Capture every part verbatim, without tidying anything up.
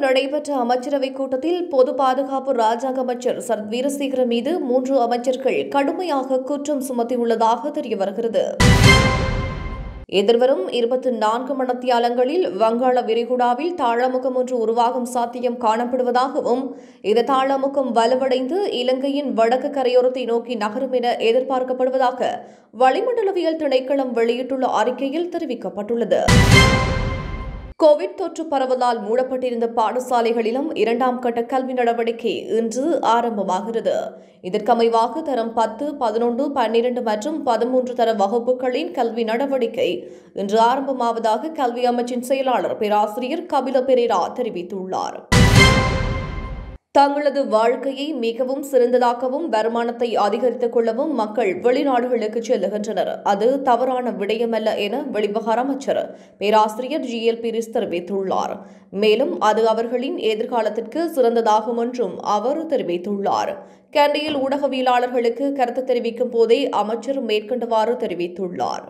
நடைபெற்ற அமைச்சரவைக் கூட்டத்தில் பொது பாதுகாப்பு ராஜாங்க அமைச்சர் சரத் வீரசேகர மீது மூன்று அமைச்சர்கள் கடுமையாக குற்றம் சுமத்தியுள்ளதாக தெரியவருகிறது. எதிர்வரும் இருபத்தி நான்கு மணித்தியாலங்களில் வங்காள விரிகுடாவில் தாளமுகம் ஒன்று உருவாகும் சாத்தியம் காணப்படுவதாகவும் இந்த தாளமுகம் வலுவடைந்து இலங்கையின் வடக்கு கரையோரத்தை நோக்கி நகரும் என எதிர்பார்க்கப்படுவதாக வளிமண்டலவியல் திணைக்களம் வெளியிட்டுள்ள அறிக்கையில் தெரிவிக்கப்பட்டுள்ளது. கோவிட் தொற்று பரவலால் மூடப்பட்டிருந்த பாடசாலைகளிலும் இரண்டாம் கட்ட கல்வி நடவடிக்கை இன்று ஆரம்பமாகிறது. இதற்கமைவாக தரம் பத்து, பதினொன்று, பன்னிரண்டு மற்றும் பதிமூன்று தர வகுப்புகளின் கல்வி நடவடிக்கை இன்று ஆரம்பமாவதாக கல்வி அமைச்சின் செயலாளர் பேராசிரியர் கபில பெரேரா தெரிவித்துள்ளார். தங்களது வாழ்க்கையை மிகவும் சிறந்ததாக்கவும் வருமானத்தை அதிகரித்துக் கொள்ளவும் மக்கள் வெளிநாடுகளுக்கு செல்லுகின்றனர். அது தவறான விடயமல்ல என வெளிவிவகார அமைச்சர் பேராசிரியர் ஜி எல் பீரிஸ் தெரிவித்துள்ளார். மேலும் அது அவர்களின் எதிர்காலத்திற்கு சிறந்ததாகும் என்றும் அவர் தெரிவித்துள்ளார். கண்டியில் ஊடகவியலாளர்களுக்கு கருத்து தெரிவிக்கும் போதே அமைச்சர் மேற்கண்டவாறு தெரிவித்துள்ளார்.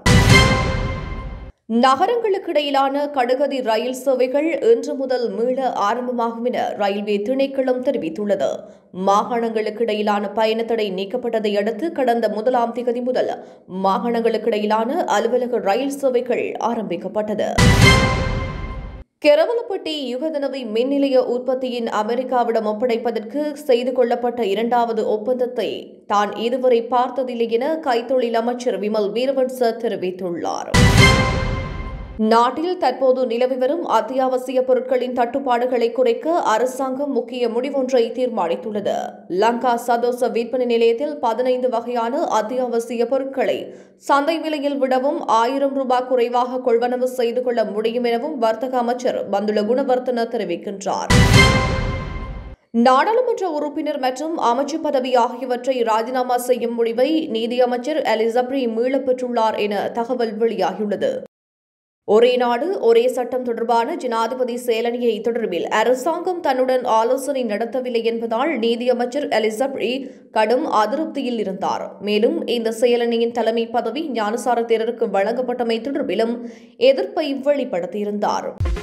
நகரங்களுக்கிடையிலான கடுகதி ரயில் சேவைகள் இன்று முதல் மீள ஆரம்பமாகும் என ரயில்வே திணைக்களம் தெரிவித்துள்ளது. மாகாணங்களுக்கிடையிலான பயண தடை நீக்கப்பட்டதை அடுத்து கடந்த முதலாம் திகதி முதல் மாகாணங்களுக்கிடையிலான அலுவலக ரயில் சேவைகள் ஆரம்பிக்கப்பட்டது. கெரவலப்பட்டி யுகதனவி மின் நிலைய உற்பத்தியின் அமெரிக்காவிடம் ஒப்படைப்பதற்கு செய்து கொள்ளப்பட்ட இரண்டாவது ஒப்பந்தத்தை தான் இதுவரை பார்த்ததில்லை என கைத்தொழில் அமைச்சர் விமல் வீரவன்ச தெரிவித்துள்ளார். நாட்டில் தற்போது நிலவி வரும் அத்தியாவசிய பொருட்களின் தட்டுப்பாடுகளை குறைக்க அரசாங்கம் முக்கிய முடிவொன்றை தீர்மானித்துள்ளது. லங்கா சதோச விற்பனை நிலையத்தில் பதினைந்து வகையான அத்தியாவசிய பொருட்களை சந்தை விலையில் விடவும் ஆயிரம் ரூபாய் குறைவாக கொள்வனவு செய்து கொள்ள முடியும் எனவும் வர்த்தக அமைச்சர் பந்துல குணவர்த்தன தெரிவிக்கின்றார். நாடாளுமன்ற உறுப்பினர் மற்றும் அமைச்சு பதவி ஆகியவற்றை ராஜினாமா செய்யும் முடிவை நீதியமைச்சர் அலிசப்ரி மீளப் பெற்றுள்ளார் என தகவல் வெளியாகியுள்ளது. ஒரே நாடு ஒரே சட்டம் தொடர்பான ஜனாதிபதி செயலணியை தொடர்பில் அரசாங்கம் தன்னுடன் ஆலோசனை நடத்தவில்லை என்பதால் நீதியமைச்சர் அலிசப்ரி கடும் அதிருப்தியில் இருந்தார். மேலும் இந்த செயலணியின் தலைமை பதவி ஞானசார தேரருக்கு வழங்கப்பட்டமை தொடர்பிலும் எதிர்ப்பை வெளிப்படுத்தியிருந்தார்.